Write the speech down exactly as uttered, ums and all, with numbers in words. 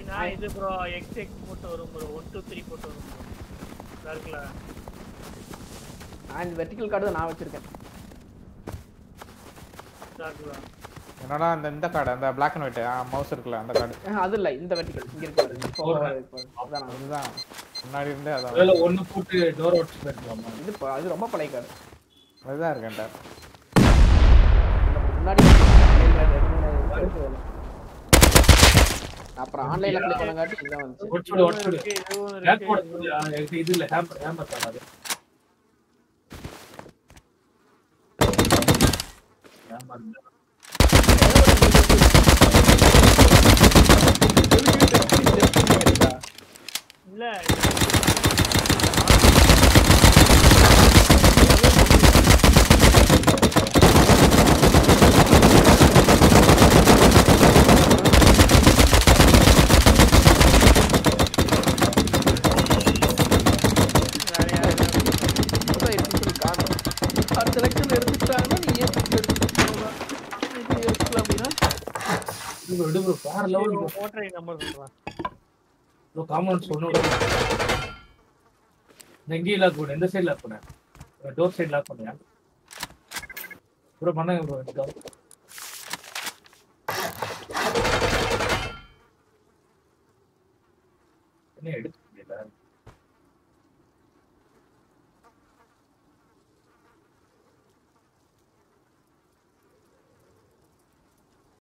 நான் இது bro X X போட்டு வரும் ப்ரோ ஒன் டூ த்ரீ போட்டு வரும் ப்ரோ இருக்குல்ல நான் இந்த வெர்டிகல் கார்டு தான் நான் வச்சிருக்கேன் என்னடா அந்த இந்த கார்டு அந்த Black and white மவுஸ் இருக்குல அந்த கார்டு அது இல்ல இந்த வெர்டிகல் இங்க இருக்கு அதான் அதுதான் முன்னாடி இருந்தே அதான் அதுல ஒன்னு போட்டு டோர் அவுட் பண்ணிடலாமா இது அது ரொம்ப பழைய கார்டு அதுதான் இருக்கேன்டா முன்னாடி அப்புறம் ஆன்லைன்ல ப்ளே பண்ணங்காட்டி இதான் வந்துச்சு ஒட்சுடு ஒட்சுடு கேட் போடு இது இல்ல ஹேமர் ஹேமர் பண்ணாது ஹேமர் இல்ல விடு ப்ரோ வேற லெவல் ப்ரோ போட்ரை நம்பர் சொல்றேன் ப்ரோ காமெண்ட்ஸ் சொன்னோட நெங்கி லாக் பண்ணு எந்த சைடுல பண்ணு டோர் சைடு லாக் பண்ணியா ப்ரோ பண்ணுங்க ப்ரோ இந்த என்ன எடுக்க முடியல